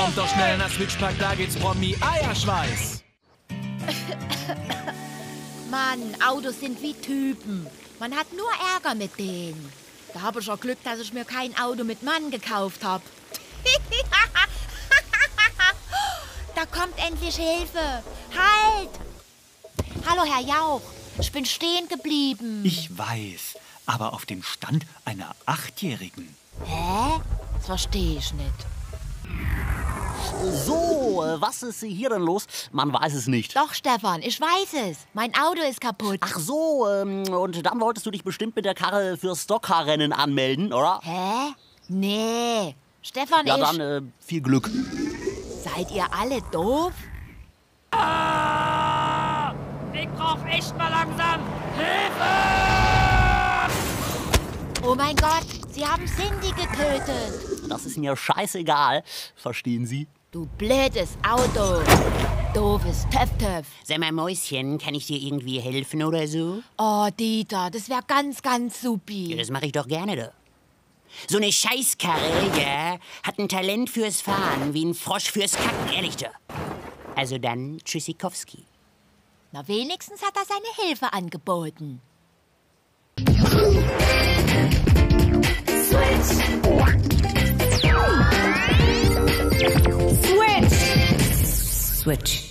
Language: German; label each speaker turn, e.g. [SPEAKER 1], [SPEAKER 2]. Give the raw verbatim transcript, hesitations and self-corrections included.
[SPEAKER 1] Kommt doch schnell nach Switchpark, da geht's Promi-Eierschweiß.
[SPEAKER 2] Mann, Autos sind wie Typen. Man hat nur Ärger mit denen. Da habe ich ja Glück, dass ich mir kein Auto mit Mann gekauft habe. Da kommt endlich Hilfe. Halt! Hallo, Herr Jauch. Ich bin stehen geblieben.
[SPEAKER 3] Ich weiß, aber auf dem Stand einer Achtjährigen.
[SPEAKER 2] Hä? Das verstehe ich nicht.
[SPEAKER 4] So, was ist hier denn los? Man weiß es nicht.
[SPEAKER 2] Doch, Stefan, ich weiß es. Mein Auto ist kaputt.
[SPEAKER 4] Ach so, ähm, und dann wolltest du dich bestimmt mit der Karre für Stockcar-Rennen anmelden, oder?
[SPEAKER 2] Hä? Nee. Stefan,
[SPEAKER 4] Ja,
[SPEAKER 2] ich...
[SPEAKER 4] dann äh, viel Glück.
[SPEAKER 2] Seid ihr alle doof?
[SPEAKER 1] Ah! Ich brauch echt mal langsam Hilfe!
[SPEAKER 2] Oh mein Gott, sie haben Cindy getötet.
[SPEAKER 4] Das ist mir scheißegal, verstehen Sie?
[SPEAKER 2] Du blödes Auto. Doofes Töff-Töff.
[SPEAKER 5] Sag mal, Mäuschen, kann ich dir irgendwie helfen oder so?
[SPEAKER 2] Oh, Dieter, das wäre ganz, ganz supi.
[SPEAKER 5] Ja, das mache ich doch gerne, da. So eine Scheißkarre, ja, hat ein Talent fürs Fahren, wie ein Frosch fürs Kacken, ehrlich da. Also dann Tschüssikowski.
[SPEAKER 2] Na, wenigstens hat er seine Hilfe angeboten.
[SPEAKER 6] Switch! Switch!